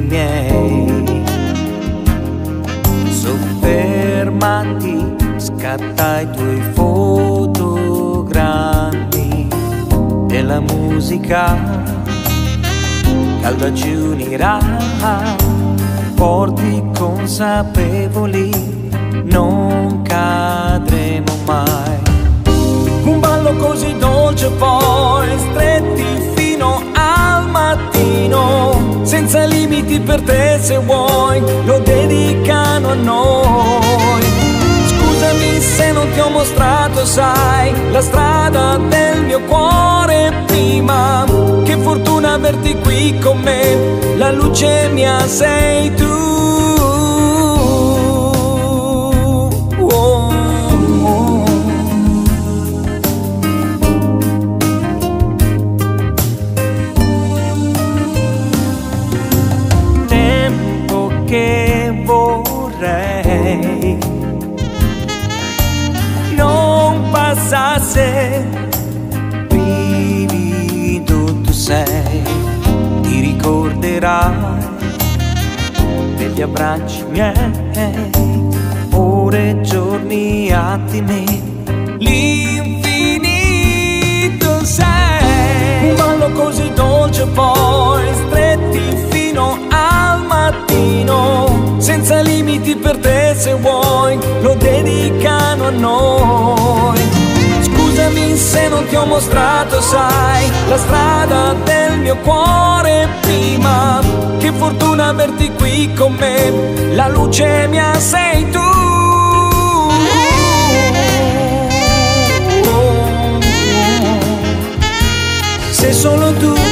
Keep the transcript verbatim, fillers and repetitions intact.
miei. Soffermati, scatta i tuoi fotogrammi della musica, calda ci unirà, porti consapevoli, non cadremo mai. Un ballo così dolce poi stretti fino al mattino, senza limiti per te se vuoi, lo dedicano a noi. Scusami se non ti ho mostrato, sai, la strada del mio cuore prima. Che fortuna averti qui con me, la luce mia sei tu. Oh. Tempo che vorrei non passasse, brivido tu sei, ti ricorderai degli abbracci miei, ore, giorni, attimi, l'infinito sei. Un ballo così dolce poi stretti fino al mattino, senza limiti per te se vuoi, lo dedicano a noi. Scusami se non ti ho mostrato, sai, la strada del mio cuore prima. Che fortuna averti qui con me, la luce mia sei tu. Se solo tu